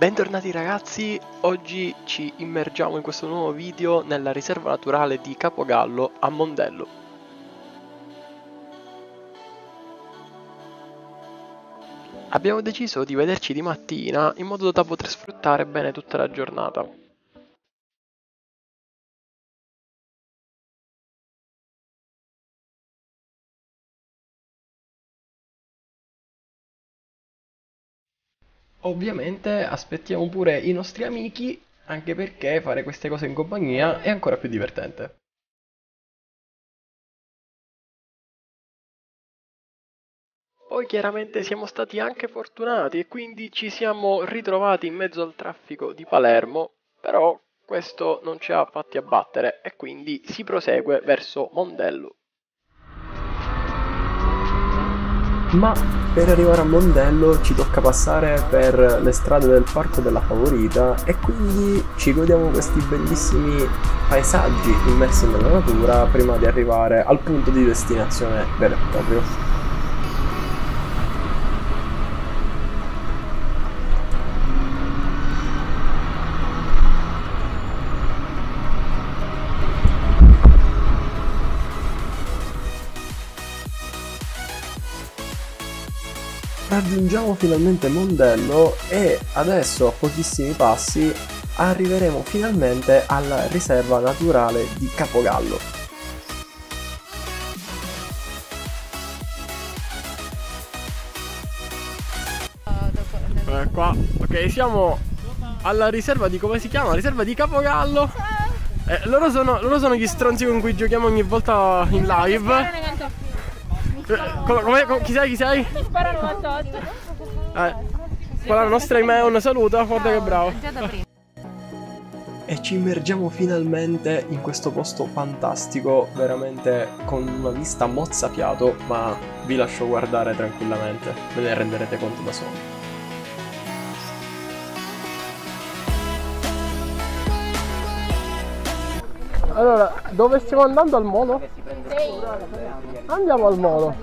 Bentornati ragazzi, oggi ci immergiamo in questo nuovo video nella riserva naturale di Capogallo a Mondello. Abbiamo deciso di vederci di mattina in modo da poter sfruttare bene tutta la giornata. Ovviamente aspettiamo pure i nostri amici, anche perché fare queste cose in compagnia è ancora più divertente. Poi chiaramente siamo stati anche fortunati e quindi ci siamo ritrovati in mezzo al traffico di Palermo, però questo non ci ha fatti abbattere e quindi si prosegue verso Mondello. Ma per arrivare a Mondello ci tocca passare per le strade del Parco della Favorita e quindi ci godiamo questi bellissimi paesaggi immersi nella natura prima di arrivare al punto di destinazione vero e proprio. Raggiungiamo finalmente Mondello e adesso a pochissimi passi arriveremo finalmente alla riserva naturale di Capogallo. Qua, ok, siamo alla riserva di, come si chiama? Riserva di Capogallo. Loro sono gli stronzi con cui giochiamo ogni volta in live. Chi sei? Chi sei? Mi spara 98. Quella nostra email, un saluto, guarda che bravo. E ci immergiamo finalmente in questo posto fantastico, veramente con una vista mozzafiato, ma vi lascio guardare tranquillamente, ve ne renderete conto da soli. Allora, dove stiamo andando al molo? Andiamo al molo.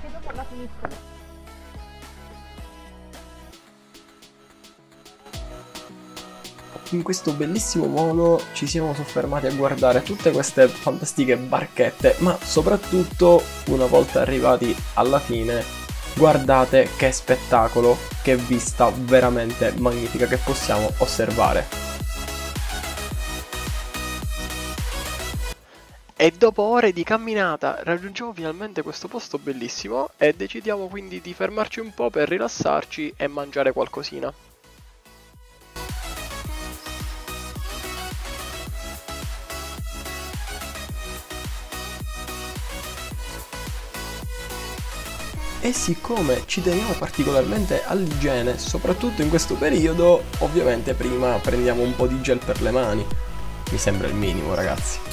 In questo bellissimo molo ci siamo soffermati a guardare tutte queste fantastiche barchette, ma soprattutto, una volta arrivati alla fine, guardate che spettacolo, che vista veramente magnifica che possiamo osservare. E dopo ore di camminata raggiungiamo finalmente questo posto bellissimo e decidiamo quindi di fermarci un po' per rilassarci e mangiare qualcosina. E siccome ci teniamo particolarmente all'igiene, soprattutto in questo periodo, ovviamente prima prendiamo un po' di gel per le mani. Mi sembra il minimo, ragazzi.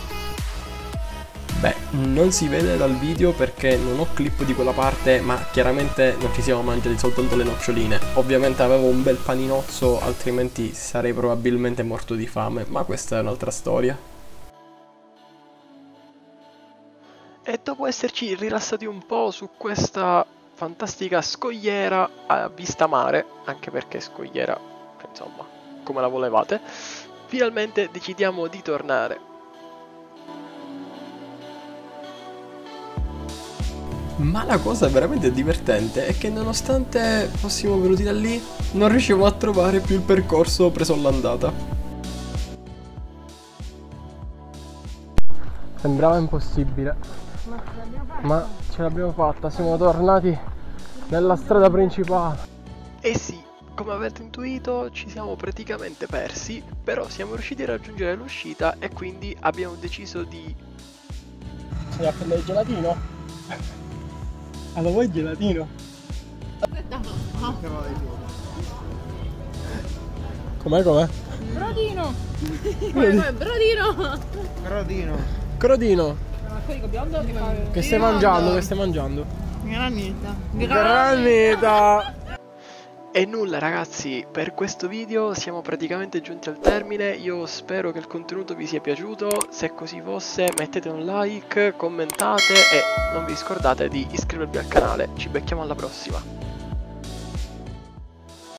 Beh, non si vede dal video perché non ho clip di quella parte, ma chiaramente non ci siamo mangiati soltanto le noccioline. Ovviamente avevo un bel paninozzo, altrimenti sarei probabilmente morto di fame, ma questa è un'altra storia. E dopo esserci rilassati un po' su questa fantastica scogliera a vista mare, anche perché scogliera, insomma, come la volevate, finalmente decidiamo di tornare. Ma la cosa veramente divertente è che nonostante fossimo venuti da lì, non riuscivo a trovare più il percorso preso all'andata. Sembrava impossibile, ma ce l'abbiamo fatta, siamo tornati nella strada principale. E sì, come avete intuito ci siamo praticamente persi, però siamo riusciti a raggiungere l'uscita e quindi abbiamo deciso di... Sei a prendere il gelatino? Allora vuoi il gelatino? Com'è? Brodino. Brodino. Crodino. Che stai mangiando? Granita. E nulla ragazzi, per questo video siamo praticamente giunti al termine, io spero che il contenuto vi sia piaciuto, se così fosse mettete un like, commentate e non vi scordate di iscrivervi al canale, ci becchiamo alla prossima.